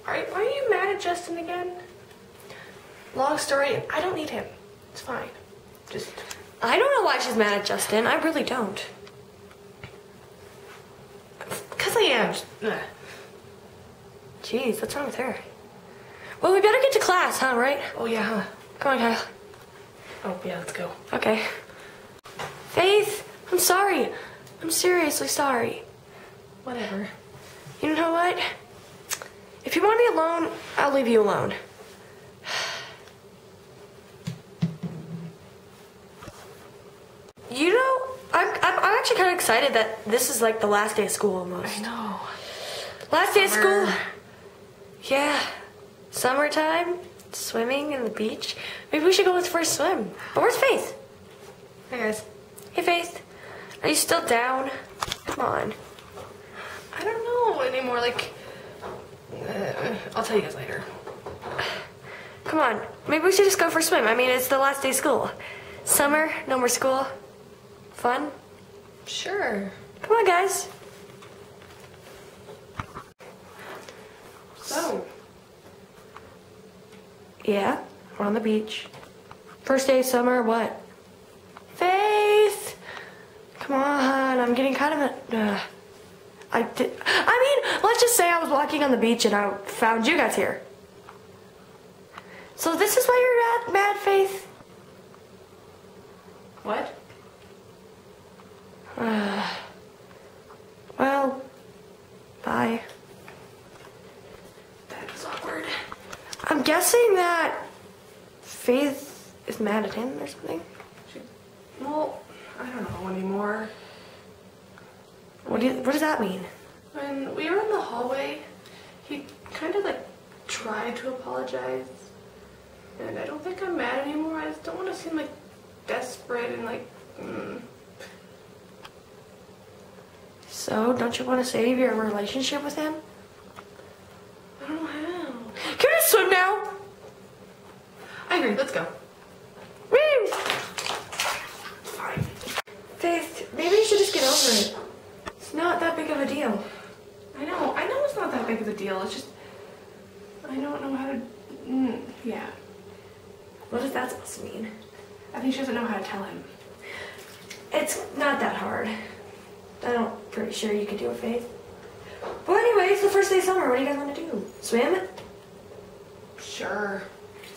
Are you mad at Justin again? Long story, I don't need him. It's fine. Just... I don't know why she's mad at Justin. I really don't. Because I am. Jeez, what's wrong with her? Well, we better get to class, huh, right? Oh, yeah, huh? Come on, Kyle. Oh, yeah, let's go. Okay. Faith, I'm sorry. I'm seriously sorry. Whatever. You know what? If you want me alone, I'll leave you alone. You know, I'm actually kind of excited that this is like the last day of school almost. I know. Last day of school. Yeah. Summertime, swimming in the beach. Maybe we should go for a swim. But where's Faith? Hey, guys. Hey, Faith. Are you still down? Come on. I don't know anymore. Like, I'll tell you guys later. Come on. Maybe we should just go for a swim. I mean, it's the last day of school. Summer, no more school. Fun? Sure. Come on, guys. So. Yeah, we're on the beach. First day of summer, what? Faith! Come on, I'm getting kind of a... I mean, let's just say I was walking on the beach and I found you guys here. So this is why you're mad, Faith? What? Well, bye. That was awkward. I'm guessing that Faith is mad at him or something. Well, I don't know anymore. What does that mean? When we were in the hallway, he kind of like tried to apologize. And I don't think I'm mad anymore. I just don't want to seem like desperate and like... So, don't you want to save your relationship with him? I don't know how. Can we just swim now? I agree, let's go. Woo! Fine. Faith, maybe you should just get over it. It's not that big of a deal. I know it's not that big of a deal. It's just... I don't know how to... yeah. What does that supposed to mean? I think she doesn't know how to tell him. It's not that hard. I'm pretty sure you could do it, Faith. Well, anyway, it's the first day of summer. What do you guys want to do? Swim? Sure.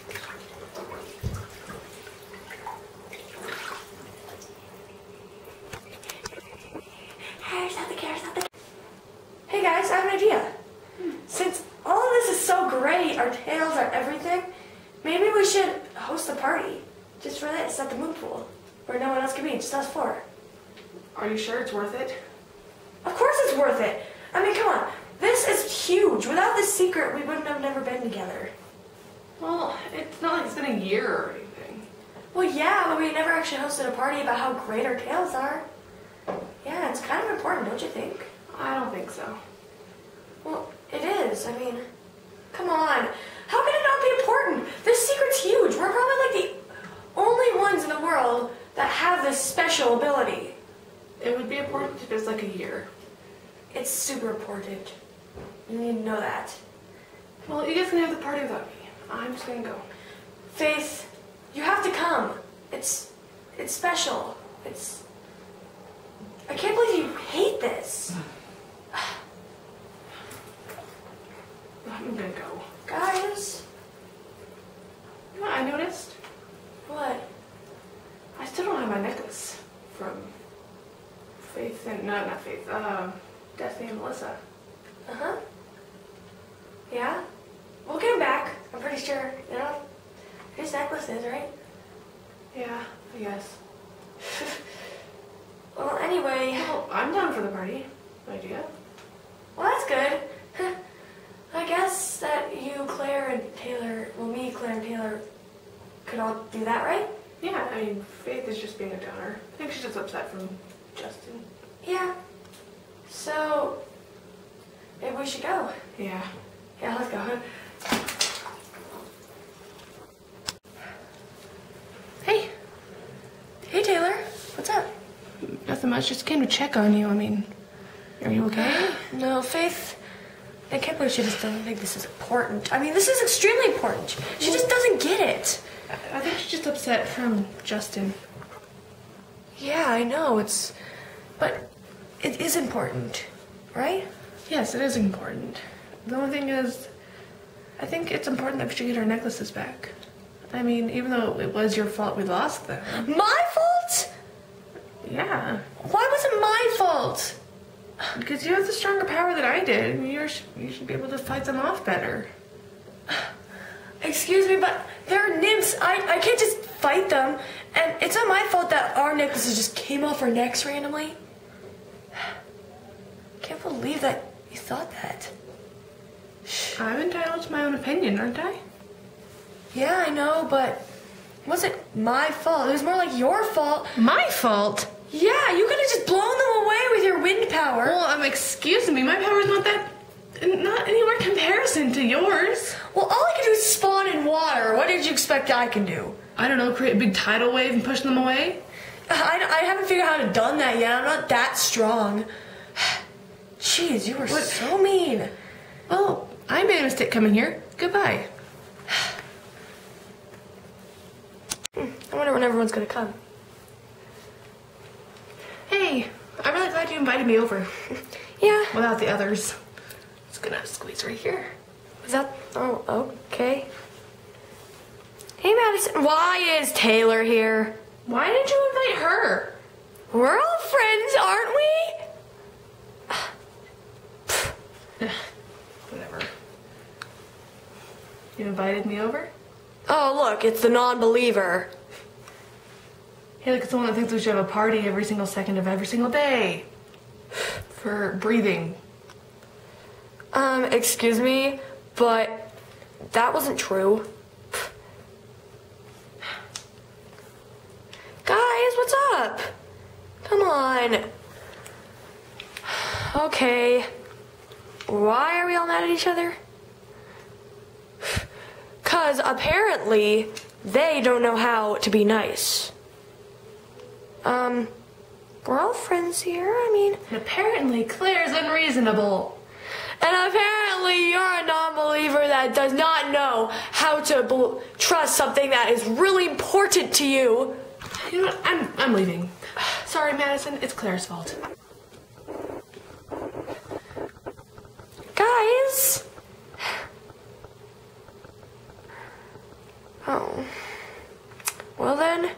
Hey guys, I have an idea. Since all of this is so great, our tails are everything, maybe we should host a party just for this at the moon pool, where no one else can be, just us four. Are you sure it's worth it? Of course it's worth it. I mean, come on. This is huge. Without this secret, we wouldn't have never been together. Well, it's not like it's been a year or anything. Well, yeah, but we never actually hosted a party about how great our tails are. Yeah, it's kind of important, don't you think? I don't think so. Well, it is. I mean, come on. How can it not be important? This secret's huge. We're probably like the only ones in the world that have this special ability. It would be important if it was like a year. It's super important. You need to know that. Well, you guys can have the party without me. I'm just gonna go. Faith, you have to come. It's special. I can't believe you hate this. I'm gonna go. Guys. You know what I noticed? What? I still don't have my necklace from Faith and... No, not Faith. Destiny and Melissa. Uh-huh. Yeah? We'll get him back. I'm pretty sure. You know? His necklace is, right? Yeah, I guess. Well, anyway... Well, I'm down for the party. Idea. Well, that's good. I guess that you, Claire, and Taylor... Well, me, Claire, and Taylor could all do that, right? Yeah, I mean, Faith is just being a downer. I think she's just upset from Justin. Yeah. So... maybe we should go. Yeah. Yeah, let's go. Hey. Hey, Taylor. What's up? Nothing much. Just came to check on you. I mean, are you okay? No, Faith I can't believe she just doesn't think this is important. I mean, this is extremely important. She just doesn't get it. I think she's just upset from Justin. Yeah, I know. But it is important, right? Yes, it is important. The only thing is, I think it's important that we should get our necklaces back. I mean, even though it was your fault we lost them. My fault? Yeah. Why was it my fault? Because you have the stronger power than I did. And you should be able to fight them off better. Excuse me, but they're nymphs. I can't just fight them. And it's not my fault that our necklaces just came off our necks randomly. Can't believe that you thought that. I'm entitled to my own opinion, aren't I? Yeah, I know, but it wasn't my fault. It was more like your fault. My fault? Yeah, you could have just blown them away with your wind power. Well, excuse me, my power's not anywhere comparison to yours. Well, all I can do is spawn in water. What did you expect I can do? I don't know, create a big tidal wave and push them away? I haven't figured out how to done that yet. I'm not that strong. Jeez, you were so mean. Well, I made a mistake coming here. Goodbye. I wonder when everyone's gonna come. Hey, I'm really glad you invited me over. Yeah. Without the others. Just gonna squeeze right here. Is that... Oh, okay. Hey, Madison. Why is Taylor here? Why did you invite her? We're all friends, aren't we? Whatever. You invited me over? Oh, look, it's the non-believer. Hey, look, it's the one that thinks we should have a party every single second of every single day. For breathing. Excuse me, but that wasn't true. Guys, what's up? Come on. Okay. Why are we all mad at each other? 'Cause apparently they don't know how to be nice. We're all friends here, I mean. And apparently Claire's unreasonable. And apparently you're a non-believer that does not know how to trust something that is really important to you. You know what? I'm leaving. Sorry, Madison. It's Claire's fault. Guys. Oh. Well then,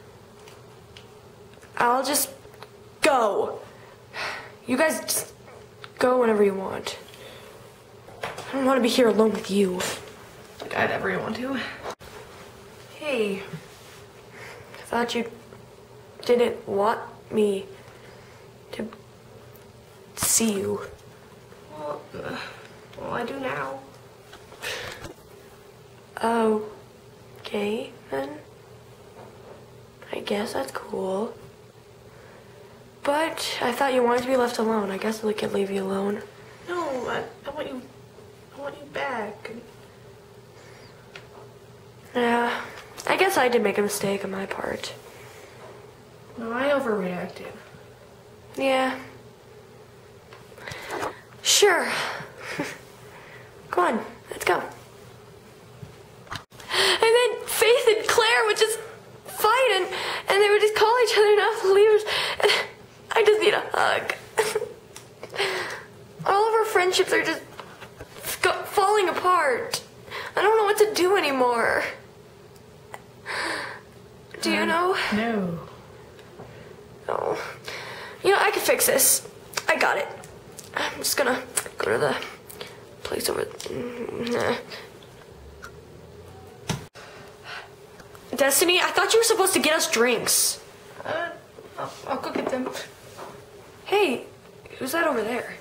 I'll just go. You guys just go whenever you want. I don't want to be here alone with you. Like I'd ever want to. Hey. I thought you didn't want me to see you. Well, I do now. Okay, then. I guess that's cool. But I thought you wanted to be left alone. I guess we could leave you alone. No, I want you back. Yeah, I guess I did make a mistake on my part. No, I overreacted. Yeah. Sure. Come on, let's go. And then Faith and Claire would just fight and they would just call each other non-believers. And I just need a hug. All of our friendships are just falling apart. I don't know what to do anymore. Do you know? No. Oh. You know, I can fix this. I got it. I'm just gonna go to the place over there. Destiny, I thought you were supposed to get us drinks. I'll go get them. Hey, who's that over there?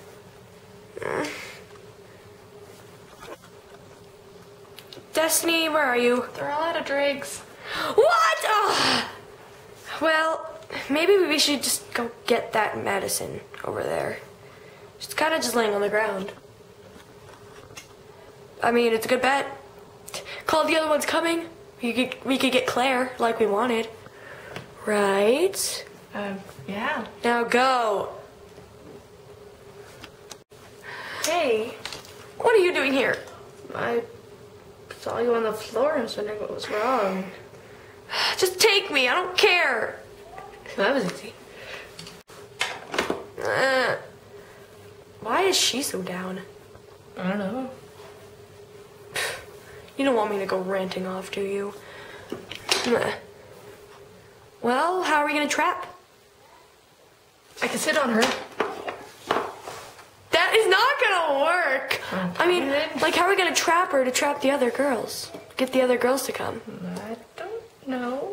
Destiny, where are you? They're all out of drinks. What? Oh. Well, maybe we should just go get that medicine over there. She's kind of just laying on the ground. I mean, it's a good bet. Call the other ones coming. We could get Claire like we wanted. Right? Yeah. Now go. Hey, What are you doing here? I saw you on the floor and was wondering what was wrong. Just take me. I don't care. That was easy. Why is she so down? I don't know. You don't want me to go ranting off, do you? Well, how are we gonna trap? I can sit on her. That is not gonna work. I mean, like, how are we gonna trap her to trap the other girls? Get the other girls to come. I don't know.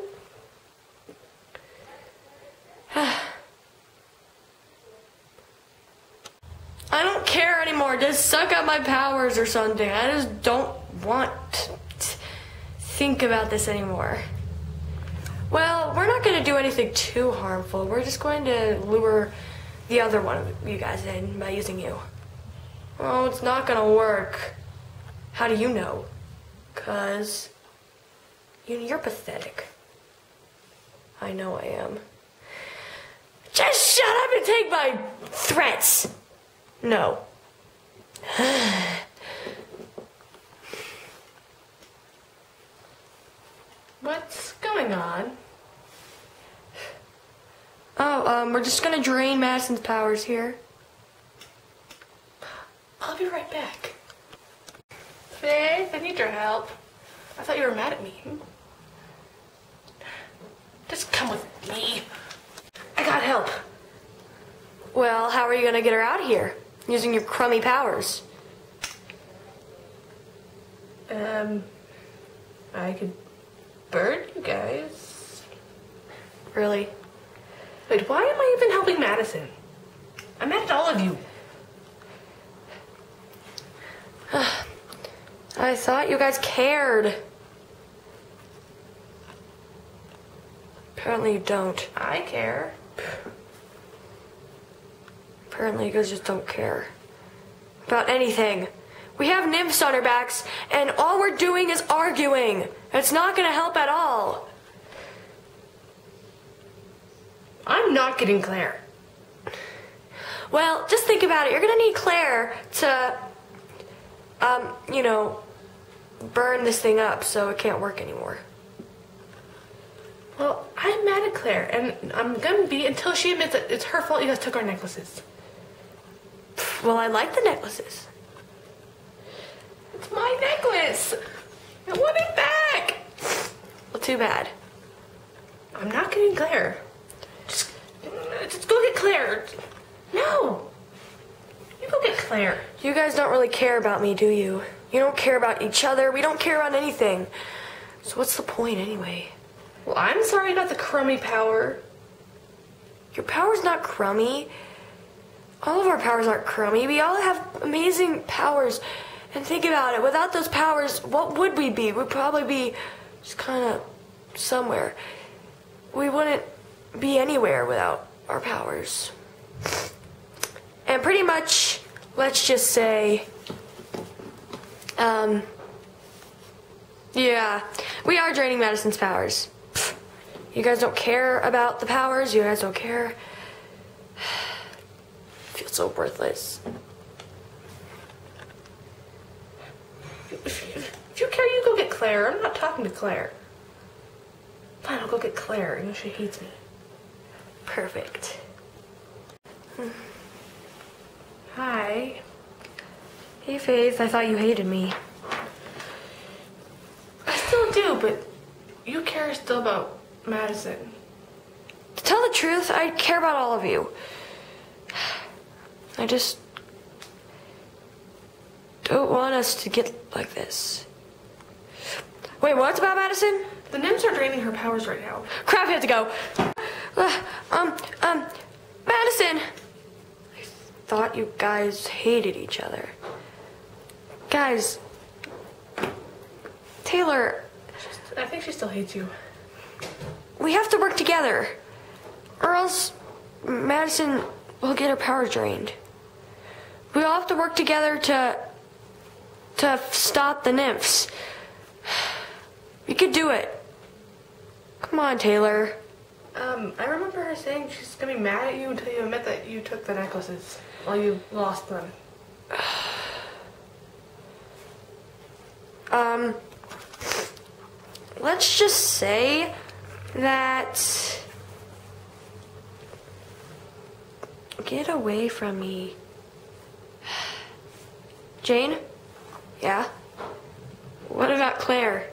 I don't care anymore. Just suck up my powers or something. I just don't want to think about this anymore. Well, we're not going to do anything too harmful. We're just going to lure the other one of you guys in by using you. Oh, it's not going to work. How do you know? 'Cause you're pathetic. I know I am. Just shut up and take my threats. No. What's going on? Oh, we're just gonna drain Madison's powers here. I'll be right back. Faith, I need your help. I thought you were mad at me. Just come with me. I got help. Well, how are you gonna get her out of here? Using your crummy powers. I could burn you guys. Really? Wait, why am I even helping Madison? I'm mad at all of you. I thought you guys cared. Apparently you don't. I care. Apparently you guys just don't care about anything. We have nymphs on our backs, and all we're doing is arguing. It's not gonna help at all. I'm not getting Claire. Well, just think about it. You're gonna need Claire to, burn this thing up so it can't work anymore. Well, I'm mad at Claire, and I'm gonna be until she admits that it's her fault you guys took our necklaces. Well, I like the necklaces. It's my necklace. I want it back. Well, too bad. I'm not getting Claire. Just go get Claire. No. You go get Claire. You guys don't really care about me, do you? You don't care about each other. We don't care about anything. So what's the point anyway? Well, I'm sorry about the crummy power. Your power's not crummy. All of our powers aren't crummy. We all have amazing powers. And think about it. Without those powers, what would we be? We'd probably be just kind of somewhere. We wouldn't be anywhere without our powers. And pretty much, let's just say, yeah, we are draining Madison's powers. You guys don't care about the powers. You guys don't care. I feel so worthless. If you care, you go get Claire. I'm not talking to Claire. Fine, I'll go get Claire. You know she hates me. Perfect. Hi. Hey, Faith, I thought you hated me. I still do, but you care still about Madison. To tell the truth, I care about all of you. I just don't want us to get like this. Wait, what's about Madison? The nymphs are draining her powers right now. Crap, we have to go. Madison! I thought you guys hated each other. Guys, Taylor, I think she still hates you. we have to work together, or else Madison will get her powers drained. We all have to work together to stop the nymphs. We could do it. Come on, Taylor. I remember her saying she's gonna be mad at you until you admit that you took the necklaces while you lost them. let's just say that... Get away from me. Jane? Yeah? What about Claire?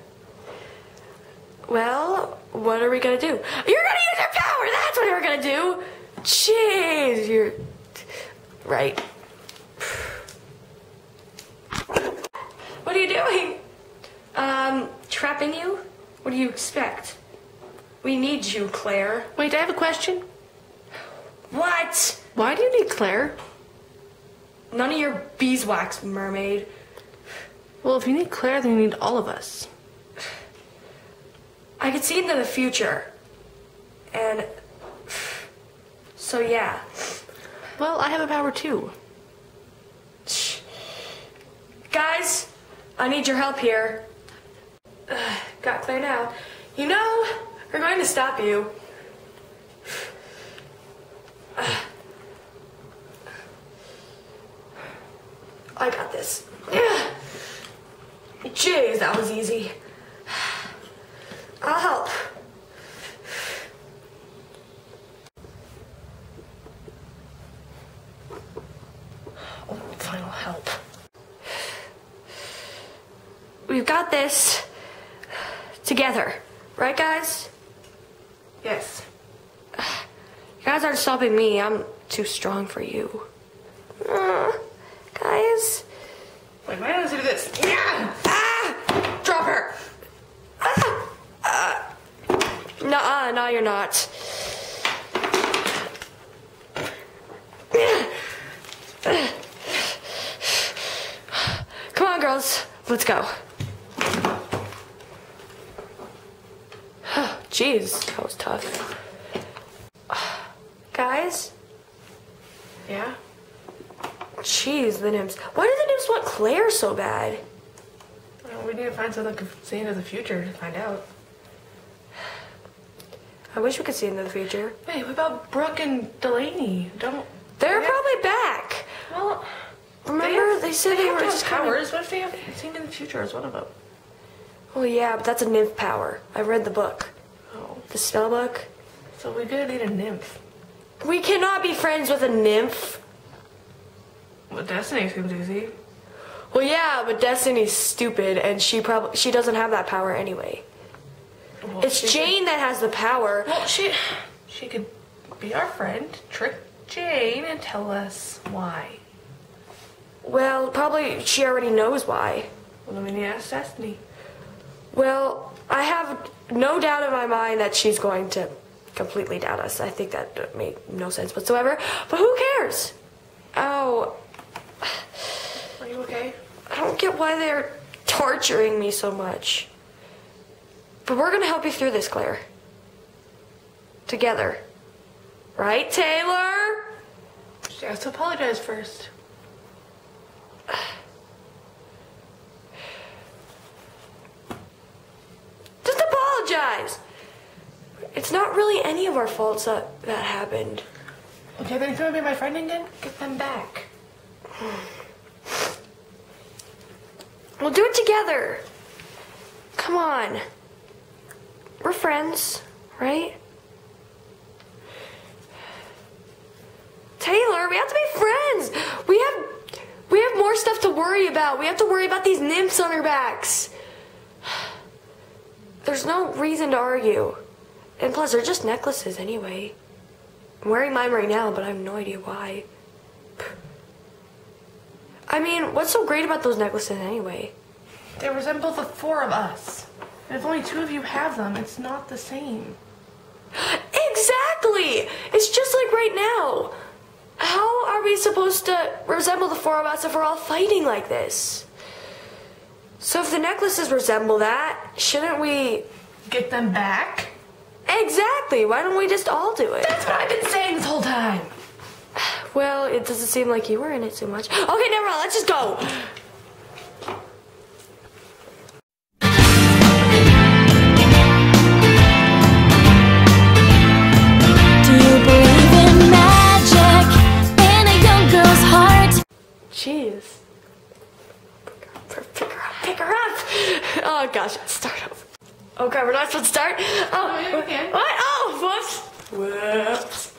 Well, what are we gonna do? You're gonna use your power! That's what we're gonna do! Jeez, you're... Right. What are you doing? Trapping you? What do you expect? We need you, Claire. Wait, I have a question. What? Why do you need Claire? None of your beeswax, mermaid. Well, if you need Claire, then you need all of us. I could see into the future. And... So, yeah. Well, I have a power too. Guys, I need your help here. Got Claire now. You know, we're going to stop you. I got this. Jeez, that was easy. I'll help. Oh, final help. We've got this together, right, guys? Yes. You guys aren't stopping me. I'm too strong for you. Guys. Wait, why don't I do this? Yeah! Ah! Drop her! Nuh-uh, no, you're not. Come on, girls. Let's go. Jeez, that was tough. Guys? Yeah? Jeez, the nymphs. Why do the nymphs want Claire so bad? Well, we need to find something that can see into the future to find out. I wish we could see into the future. Hey, what about Brooke and Delaney? They're probably back. Well, Remember, they said they were have just powers. What if they have seen in the future as one of them? Well, yeah, but that's a nymph power. I read the book. Oh, The spell book. so we're gonna need a nymph. We cannot be friends with a nymph. Well, Destiny seems easy. Well, yeah, but Destiny's stupid, and she doesn't have that power anyway. Well, It's Jane that has the power. Well, she could be our friend, trick Jane, and tell us why. Well, probably she already knows why. Well, then we need to ask Destiny. Well, I have no doubt in my mind that she's going to completely doubt us. I think that made no sense whatsoever. But who cares? Oh, Are you okay? I don't get why they're torturing me so much. But we're gonna help you through this, Claire. Together. Right, Taylor? She has to apologize first. Just apologize. It's not really any of our faults that happened. Okay, then if you want to be my friend again, get them back. We'll do it together. Come on. We're friends, right? Taylor, we have to be friends. We have more stuff to worry about. We have to worry about these nymphs on our backs. There's no reason to argue. And plus, they're just necklaces anyway. I'm wearing mine right now, but I have no idea why. I mean, what's so great about those necklaces anyway? They resemble the four of us. And if only two of you have them, it's not the same. Exactly! It's just like right now. How are we supposed to resemble the four of us if we're all fighting like this? So if the necklaces resemble that, shouldn't we... Get them back? Exactly! Why don't we just all do it? That's what I've been saying this whole time. Well, it doesn't seem like you were in it too much. Okay, never mind, let's just go! Jeez. Figure out pick her up. Oh gosh, start over. Okay, we're not supposed to start. Oh, yeah, we can. What? Oh, whoops. Whoops.